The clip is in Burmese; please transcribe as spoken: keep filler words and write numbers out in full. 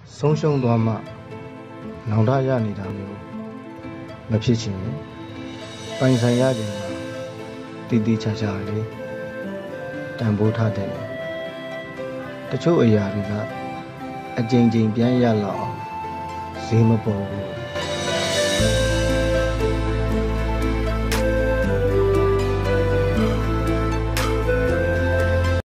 ဆုံးရှုံးသွားမှနောင်တရနေတာမျိုးမဖြစ်ချင်ရင်ပိုင်ဆိုင်ရခြင်းမှာတည်တည်ချာချာလေးတန်ဖိုးထားတယ်တချို့အရာတွေကအကြိမ်ကြိမ်ပြန်ရလောက်အောင်ဈေးမပေါ်ဘူး